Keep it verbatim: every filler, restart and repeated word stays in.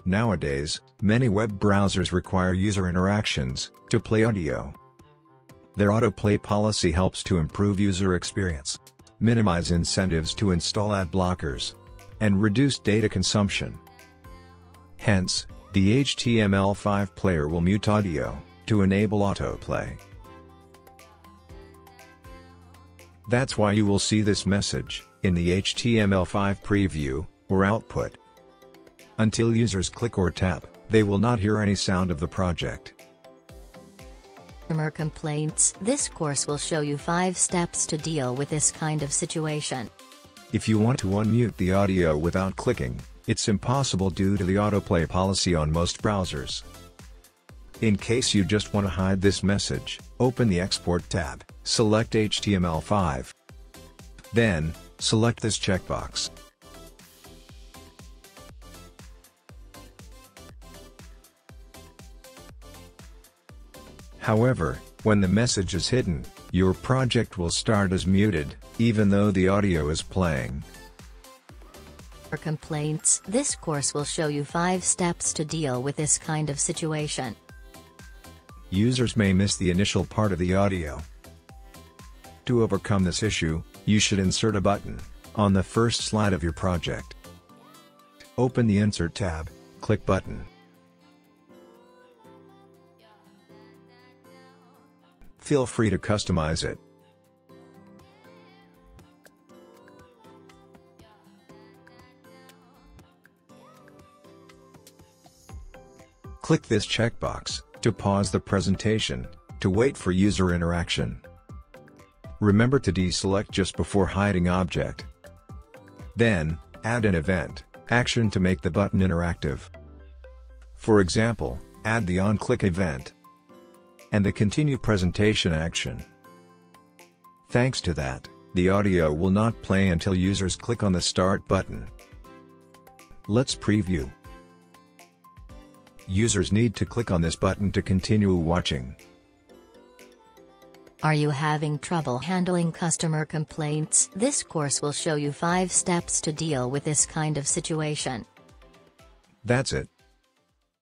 Nowadays, many web browsers require user interactions to play audio. Their autoplay policy helps to improve user experience, minimize incentives to install ad blockers, and reduce data consumption. Hence, the H T M L five player will mute audio to enable autoplay. That's why you will see this message in the H T M L five preview or output. Until users click or tap, they will not hear any sound of the project. Customer complaints. This course will show you five steps to deal with this kind of situation. If you want to unmute the audio without clicking, it's impossible due to the autoplay policy on most browsers. In case you just want to hide this message, open the Export tab, select H T M L five. Then, select this checkbox. However, when the message is hidden, your project will start as muted, even though the audio is playing. For complaints, this course will show you five steps to deal with this kind of situation. Users may miss the initial part of the audio. To overcome this issue, you should insert a button on the first slide of your project. Open the Insert tab, click Button. Feel free to customize it. Click this checkbox to pause the presentation, to wait for user interaction. Remember to deselect just before hiding object. Then, add an event action to make the button interactive. For example, add the on-click event and the continue presentation action. Thanks to that, the audio will not play until users click on the Start button. Let's preview. Users need to click on this button to continue watching. Are you having trouble handling customer complaints? This course will show you five steps to deal with this kind of situation. That's it.